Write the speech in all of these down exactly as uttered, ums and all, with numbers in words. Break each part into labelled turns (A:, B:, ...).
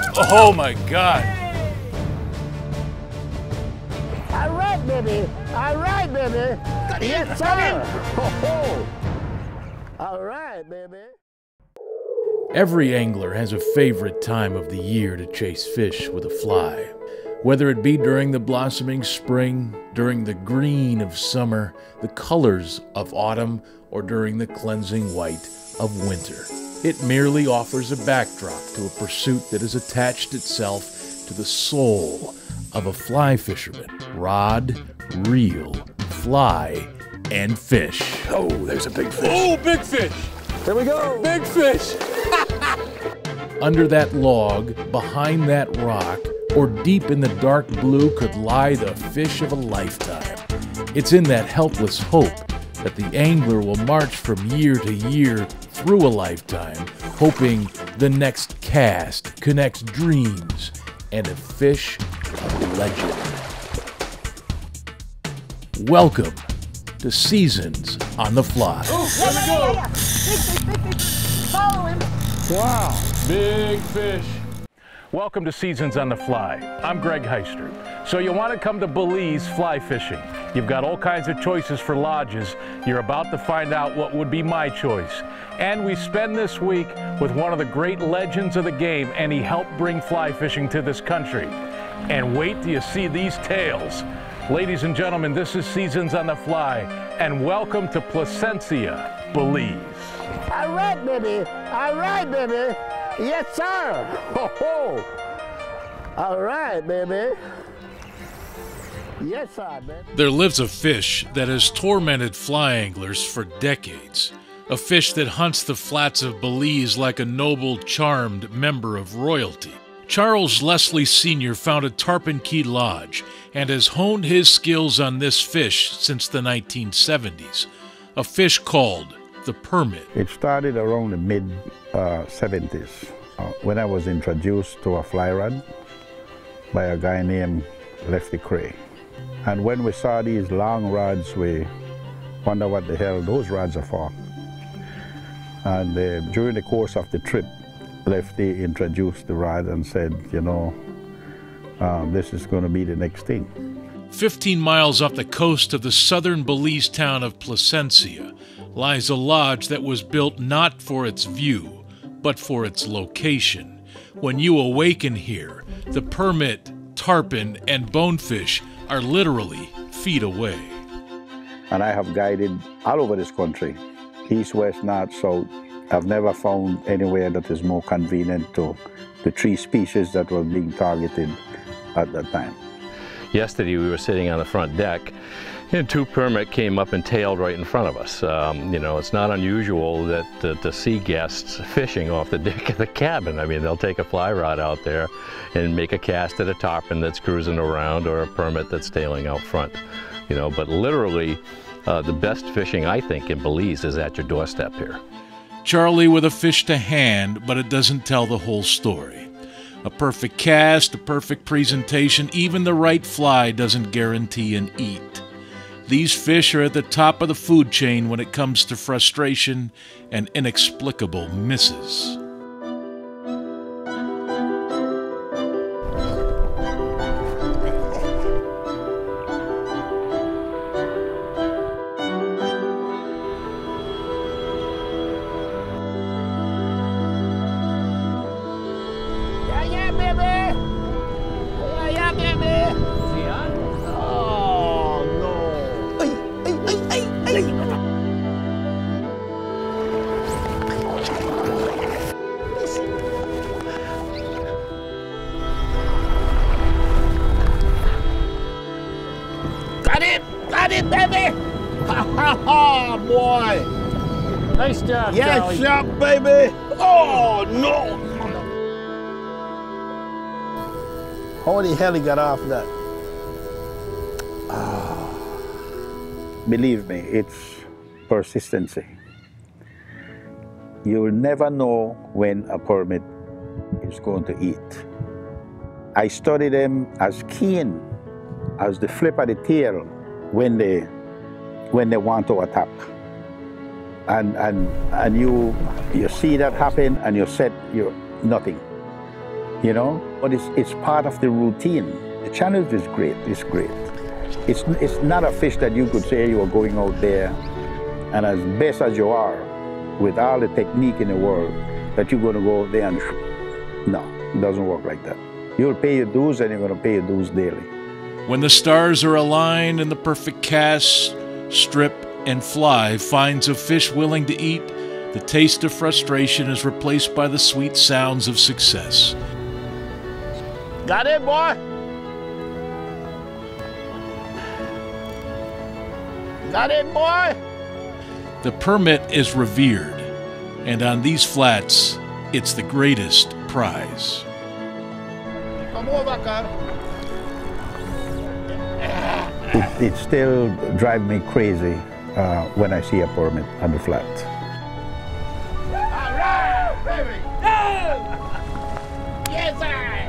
A: Oh my God.
B: All right, baby. All right, baby. Yes, sir. Ho, ho. All right, baby.
A: Every angler has a favorite time of the year to chase fish with a fly. Whether it be during the blossoming spring, during the green of summer, the colors of autumn, or during the cleansing white of winter. It merely offers a backdrop to a pursuit that has attached itself to the soul of a fly fisherman. Rod, reel, fly, and fish.
C: Oh, there's a big fish.
A: Oh, big fish!
C: There we go.
A: Big fish! Under that log, behind that rock, or deep in the dark blue could lie the fish of a lifetime. It's in that helpless hope that the angler will march from year to year through a lifetime, hoping the next cast connects dreams and a fish of legend. Welcome to Seasons on the Fly.
B: Oh, there we go. Big fish, big fish. Follow him.
A: Wow, big fish. Welcome to Seasons on the Fly. I'm Greg Heister. So you want to come to Belize fly fishing. You've got all kinds of choices for lodges. You're about to find out what would be my choice. And we spend this week with one of the great legends of the game, and he helped bring fly fishing to this country. And wait till you see these tales. Ladies and gentlemen, this is Seasons on the Fly, and welcome to Placencia, Belize.
B: All right, baby. All right, baby. Yes, sir. Ho, ho. All right, baby. Yes, sir, baby.
A: There lives a fish that has tormented fly anglers for decades. A fish that hunts the flats of Belize like a noble, charmed member of royalty. Charles Leslie Senior founded Tarpon Caye Lodge and has honed his skills on this fish since the nineteen seventies. A fish called the permit.
D: It started around the mid uh, seventies uh, when I was introduced to a fly rod by a guy named Lefty Caye. And when we saw these long rods, we wonder what the hell those rods are for. And uh, during the course of the trip, Lefty introduced the rod and said, you know, um, this is going to be the next thing.
A: Fifteen miles off the coast of the southern Belize town of Placencia lies a lodge that was built not for its view, but for its location. When you awaken here, the permit, tarpon, and bonefish are literally feet away.
D: And I have guided all over this country, east, west, north, south. I've never found anywhere that is more convenient to the three species that were being targeted at that time.
E: Yesterday we were sitting on the front deck and two permit came up and tailed right in front of us. Um, you know, it's not unusual that uh, to see guests fishing off the deck of the cabin. I mean, they'll take a fly rod out there and make a cast at a tarpon that's cruising around or a permit that's tailing out front. You know, but literally uh, the best fishing, I think, in Belize is at your doorstep here.
A: Charlie with a fish to hand, but it doesn't tell the whole story. A perfect cast, a perfect presentation, even the right fly doesn't guarantee an eat. These fish are at the top of the food chain when it comes to frustration and inexplicable misses.
B: Got it! Got it, baby! Ha ha ha, boy!
C: Nice job,
B: Yes,
C: Charlie.
B: shot, baby! Oh, no! How the hell he got off that?
D: Believe me, it's persistency. You'll never know when a permit is going to eat. I study them as keen as the flip of the tail when they when they want to attack. And and and you you see that happen and you said you're nothing. you know, but it's, it's part of the routine. The challenge is great, it's great. It's, it's not a fish that you could say you are going out there and as best as you are, with all the technique in the world, that you're going to go out there and, no, it doesn't work like that. You'll pay your dues and you're going to pay your dues daily.
A: When the stars are aligned and the perfect cast, strip, and fly finds a fish willing to eat, the taste of frustration is replaced by the sweet sounds of success.
B: Got it, boy? Got it, boy?
A: The permit is revered, and on these flats, it's the greatest prize.
B: Come over, Carl.
D: It, it still drives me crazy uh, when I see a permit on the flat.
B: All right, baby. Yes,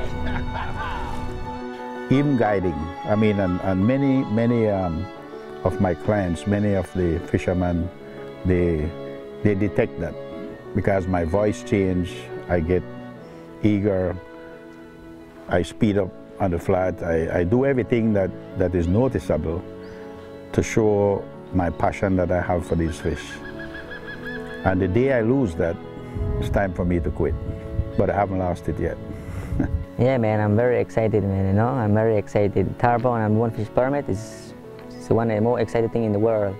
B: I.
D: Even guiding, I mean, and, and many, many um, of my clients, many of the fishermen, they, they detect that. Because my voice change, I get eager, I speed up on the flat, I, I do everything that, that is noticeable to show my passion that I have for these fish. And the day I lose that, it's time for me to quit. But I haven't lost it yet.
F: Yeah, man, I'm very excited, man, you know, I'm very excited. Tarpon and one fish permit is, is one of the most exciting things in the world.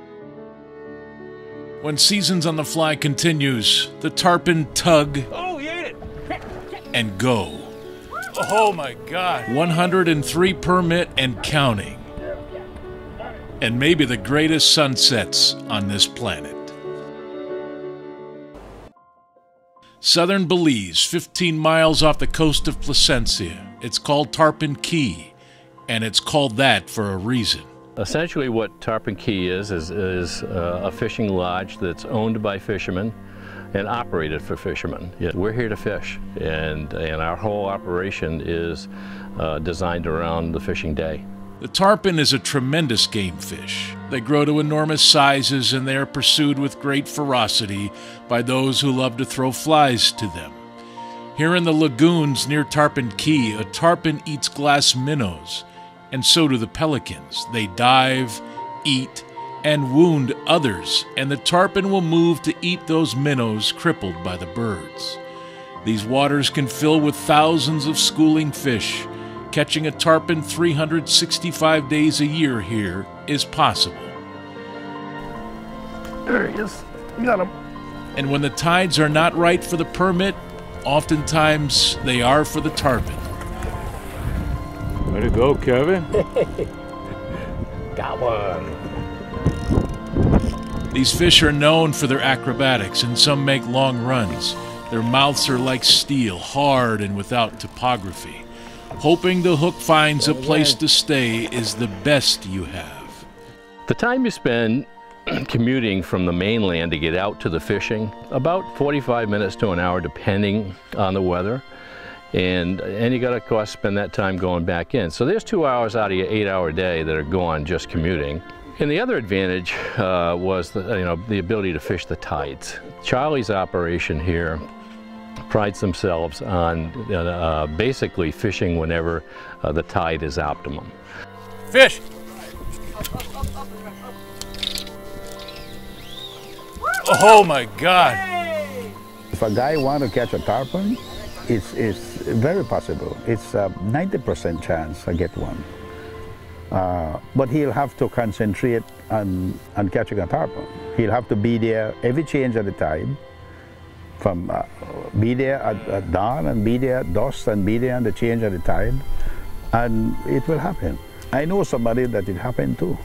A: When Seasons on the Fly continues, the tarpon tug
C: Oh, he ate it!
A: and go. Oh my God. one hundred three permit and counting. And maybe the greatest sunsets on this planet. Southern Belize, fifteen miles off the coast of Placencia. It's called Tarpon Caye, and it's called that for a reason.
E: Essentially what Tarpon Caye is, is, is uh, a fishing lodge that's owned by fishermen and operated for fishermen. Yeah, we're here to fish, and, and our whole operation is uh, designed around the fishing day.
A: The tarpon is a tremendous game fish. They grow to enormous sizes and they are pursued with great ferocity by those who love to throw flies to them. Here in the lagoons near Tarpon Caye, a tarpon eats glass minnows, and so do the pelicans. They dive, eat, and wound others, and the tarpon will move to eat those minnows crippled by the birds. These waters can fill with thousands of schooling fish. Catching a tarpon three hundred sixty-five days a year here is possible.
C: There he is. Got him.
A: And when the tides are not right for the permit, oftentimes they are for the tarpon.
C: Way to go, Kevin.
B: Got one.
A: These fish are known for their acrobatics, and some make long runs. Their mouths are like steel, hard and without topography. Hoping the hook finds a place to stay is the best you have.
E: The time you spend commuting from the mainland to get out to the fishing, about forty-five minutes to an hour depending on the weather. And, and you got to, of course, spend that time going back in. So there's two hours out of your eight-hour day that are gone just commuting. And the other advantage uh, was the, you know, the ability to fish the tides. Charlie's operation here prides themselves on uh, basically fishing whenever uh, the tide is optimum.
A: Fish! Oh my God!
D: If a guy wants to catch a tarpon, it's, it's very possible. It's a ninety percent chance I get one. Uh, but he'll have to concentrate on, on catching a tarpon. He'll have to be there every change of the tide. From uh, be there at, at dawn and be there at dusk and be there on the change of the tide, and it will happen. I know somebody that it happened to.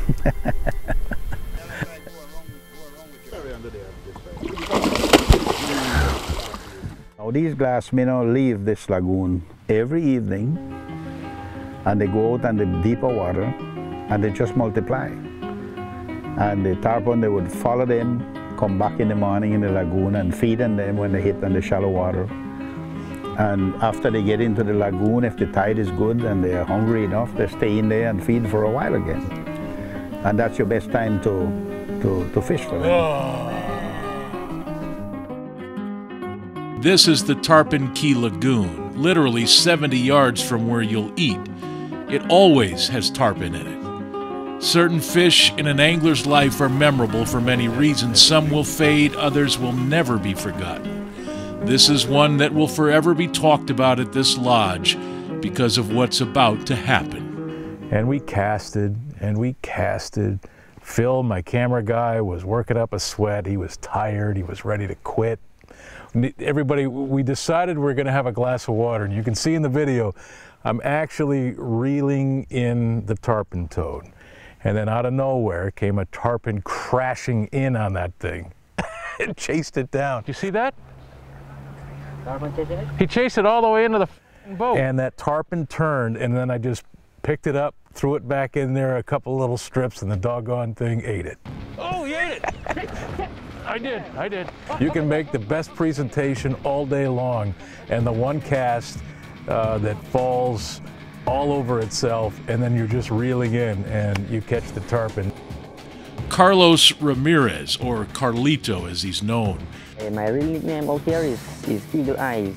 D: Now these glass minnows leave this lagoon every evening, and they go out on the deeper water, and they just multiply. And the tarpon, they would follow them, come back in the morning in the lagoon and feed on them when they hit on the shallow water. And after they get into the lagoon, if the tide is good and they are hungry enough, they stay in there and feed for a while again. And that's your best time to, to, to fish for them.
A: Oh. This is the Tarpon Caye Lagoon. literally seventy yards from where you'll eat, it always has tarpon in it. Certain fish in an angler's life are memorable for many reasons. Some will fade, others will never be forgotten. This is one that will forever be talked about at this lodge because of what's about to happen.
C: And we casted, and we casted. Phil, my camera guy, was working up a sweat. He was tired. He was ready to quit. Everybody, we decided we we're going to have a glass of water, and you can see in the video, I'm actually reeling in the tarpon toad. And then out of nowhere came a tarpon crashing in on that thing. It chased it down.
A: You see that?
F: Tarpon chasing it?
A: He chased it all the way into the boat.
C: And that tarpon turned, and then I just picked it up, threw it back in there, a couple little strips, and the doggone thing ate it.
A: Oh, he ate it! I did, I did.
C: You can make the best presentation all day long, and the one cast uh, that falls all over itself, and then you're just reeling in, and you catch the tarpon.
A: Carlos Ramirez, or Carlito as he's known.
F: Uh, my real nickname out here is, is Eagle Eyes.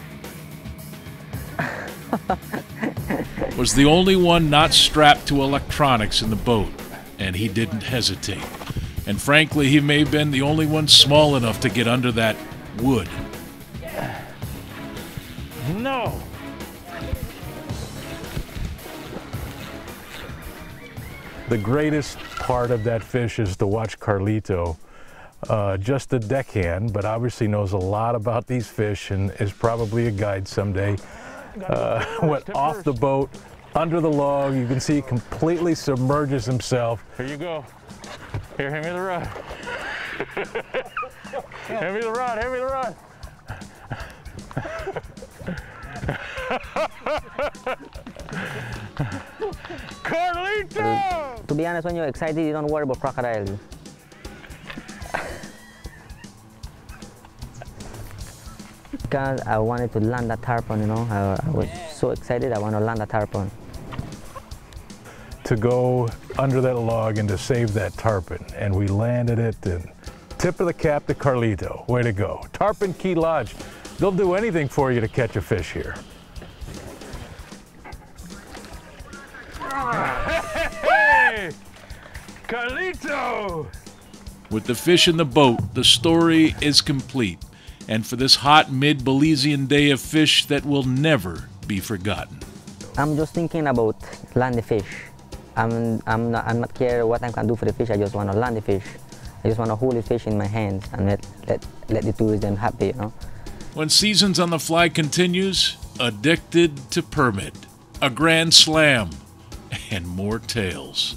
A: Was the only one not strapped to electronics in the boat, and he didn't hesitate. And frankly, he may have been the only one small enough to get under that wood.
C: No! The greatest part of that fish is to watch Carlito, uh, just a deckhand, but obviously knows a lot about these fish and is probably a guide someday. Uh, went off the boat, under the log. You can see he completely submerges himself.
A: Here you go. Here, hand me the rod. Hand me the rod, hand me the rod. Carlito!
F: To be honest, when you're excited, you don't worry about crocodiles. Because I wanted to land that tarpon, you know. I, I was so excited, I want to land that tarpon.
C: To go under that log and to save that tarpon, and we landed it, and tip of the cap to Carlito. Way to go. Tarpon Caye Lodge, they'll do anything for you to catch a fish here.
A: Hey! Carlito! With the fish in the boat, the story is complete. And for this hot mid-Belizean day of fish that will never be forgotten.
F: I'm just thinking about land the fish. I'm, I'm, not, I'm not care what I can do for the fish, I just want to land the fish. I just want to hold the fish in my hands and let, let, let the tourism happy, you know.
A: When Seasons on the Fly continues, Addicted to Permit, a Grand Slam, and more tales.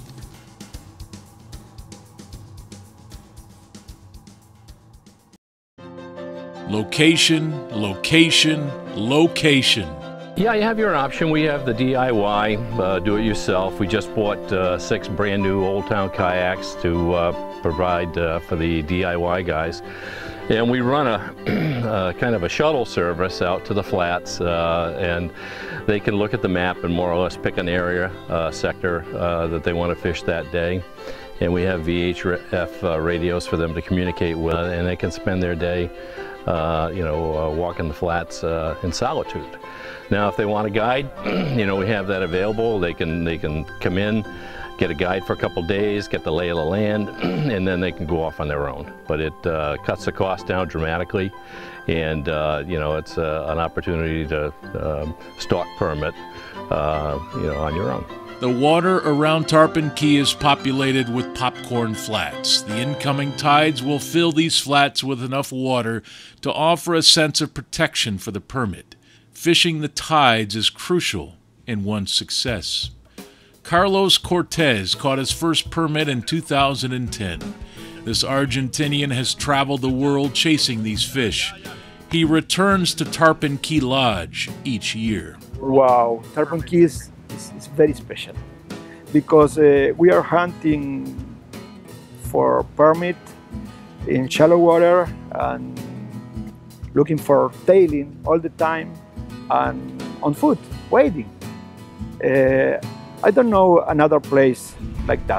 A: Location, location, location.
E: Yeah, you have your option. We have the D I Y, uh, do-it-yourself. We just bought uh, six brand new Old Town kayaks to uh, provide uh, for the D I Y guys. And we run a uh, kind of a shuttle service out to the flats, uh, and they can look at the map and more or less pick an area, uh, sector uh, that they want to fish that day. And we have V H F uh, radios for them to communicate with, and they can spend their day Uh, you know, uh, walking the flats uh, in solitude. Now, if they want a guide, you know, we have that available. They can they can come in, get a guide for a couple days, get the lay of the land, and then they can go off on their own. But it uh, cuts the cost down dramatically, and uh, you know, it's uh, an opportunity to uh, stock permit, uh, you know, on your own.
A: The water around Tarpon Caye is populated with popcorn flats. The incoming tides will fill these flats with enough water to offer a sense of protection for the permit. Fishing the tides is crucial in one's success. Carlos Cortez caught his first permit in two thousand ten. This Argentinian has traveled the world chasing these fish. He returns to Tarpon Caye Lodge each year.
G: Wow, Tarpon Caye is It's, it's very special because uh, we are hunting for permit in shallow water and looking for tailing all the time and on foot, waiting. Uh, I don't know another place like that.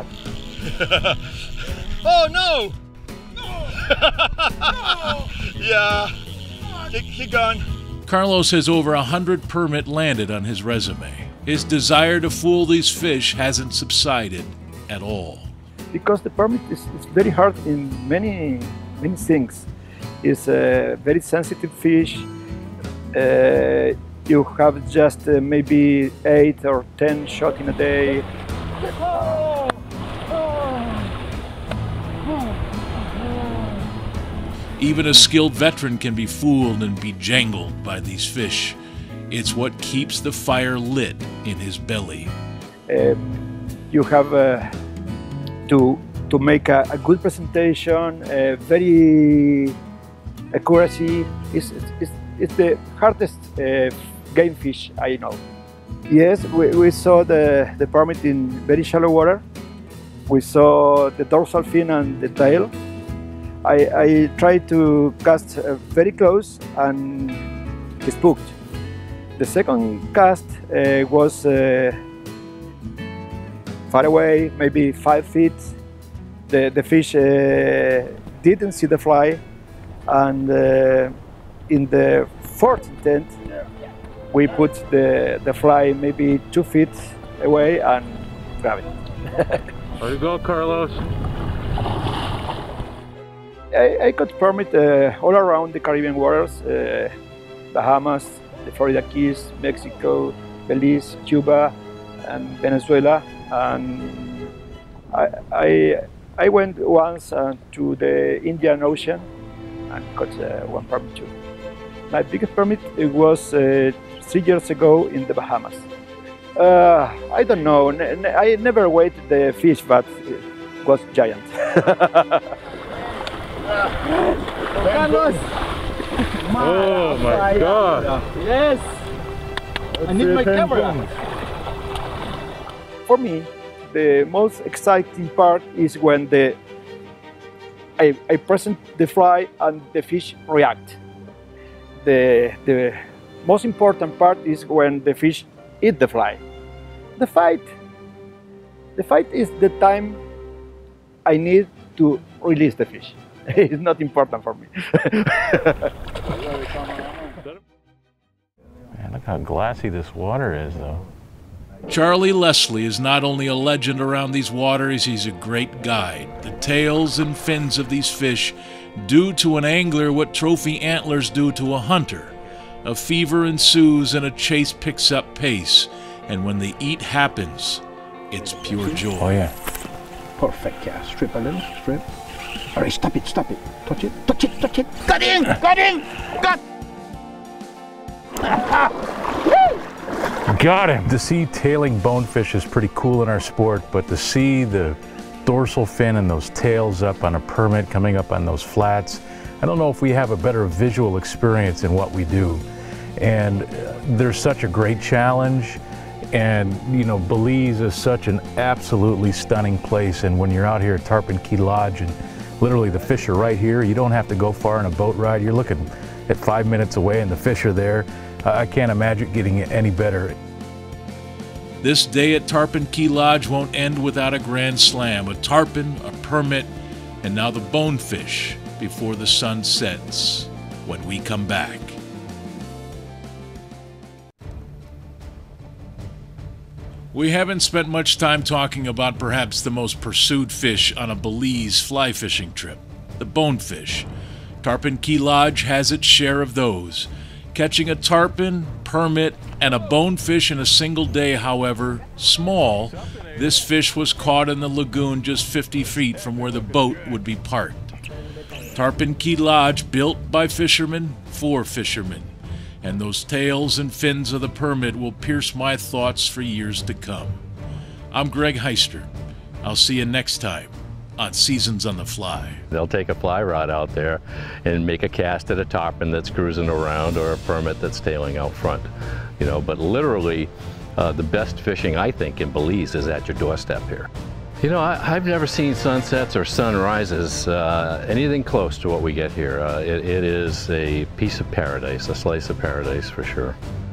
H: Oh no! No! No! Yeah, he, he gone.
A: Carlos has over a hundred permit landed on his resume. His desire to fool these fish hasn't subsided at all.
G: Because the permit is, is very hard in many, many things. It's a very sensitive fish. Uh, you have just uh, maybe eight or ten shots in a day.
A: Even a skilled veteran can be fooled and be jangled by these fish. It's what keeps the fire lit in his belly.
G: Uh, you have uh, to, to make a, a good presentation, uh, very accuracy. It's, it's, it's the hardest uh, game fish I know. Yes, we, we saw the, the permit in very shallow water. We saw the dorsal fin and the tail. I, I tried to cast uh, very close and spooked. The second cast uh, was uh, far away, maybe five feet. The, the fish uh, didn't see the fly, and uh, in the fourth intent, we put the, the fly maybe two feet away and grab it.
A: There you go, Carlos.
G: I, I got permit uh, all around the Caribbean waters, uh, Bahamas, the Florida Keys, Mexico, Belize, Cuba, and Venezuela. And I, I, I went once uh, to the Indian Ocean and got uh, one permit too. My biggest permit it was uh, three years ago in the Bahamas. Uh, I don't know, n I never weighed the fish, but it was giant.
B: Carlos!
A: Oh my God!
B: Yes! I need my camera.
G: For me, the most exciting part is when the I, I present the fly and the fish react. The, the most important part is when the fish eat the fly. The fight, the fight is the time I need to release the fish. It's not important for me.
C: Man, look how glassy this water is, though.
A: Charlie Leslie is not only a legend around these waters, he's a great guide. The tails and fins of these fish do to an angler what trophy antlers do to a hunter. A fever ensues and a chase picks up pace. And when the eat happens, it's pure joy.
C: Oh, yeah.
B: Perfect cast. Strip a little, strip. All right, stop it, stop it. Touch it, touch it, touch it. Got in, got in, got.
C: Got him! To see tailing bonefish is pretty cool in our sport, but to see the dorsal fin and those tails up on a permit coming up on those flats, I don't know if we have a better visual experience in what we do. And there's such a great challenge. And, you know, Belize is such an absolutely stunning place. And when you're out here at Tarpon Caye Lodge and literally the fish are right here, you don't have to go far on a boat ride. You're looking at five minutes away and the fish are there. Uh, I can't imagine getting it any better.
A: This day at Tarpon Caye Lodge won't end without a grand slam. A tarpon, a permit, and now the bonefish before the sun sets when we come back. We haven't spent much time talking about perhaps the most pursued fish on a Belize fly fishing trip, the bonefish. Tarpon Caye Lodge has its share of those. Catching a tarpon, permit, and a bonefish in a single day, however small, this fish was caught in the lagoon just fifty feet from where the boat would be parked. Tarpon Caye Lodge, built by fishermen for fishermen. And those tails and fins of the permit will pierce my thoughts for years to come. I'm Greg Heister. I'll see you next time on Seasons on the Fly.
E: They'll take a fly rod out there and make a cast at a tarpon that's cruising around or a permit that's tailing out front. You know, but literally, uh, the best fishing, I think, in Belize is at your doorstep here. You know, I, I've never seen sunsets or sunrises, uh, anything close to what we get here. Uh, it, it is a piece of paradise, a slice of paradise for sure.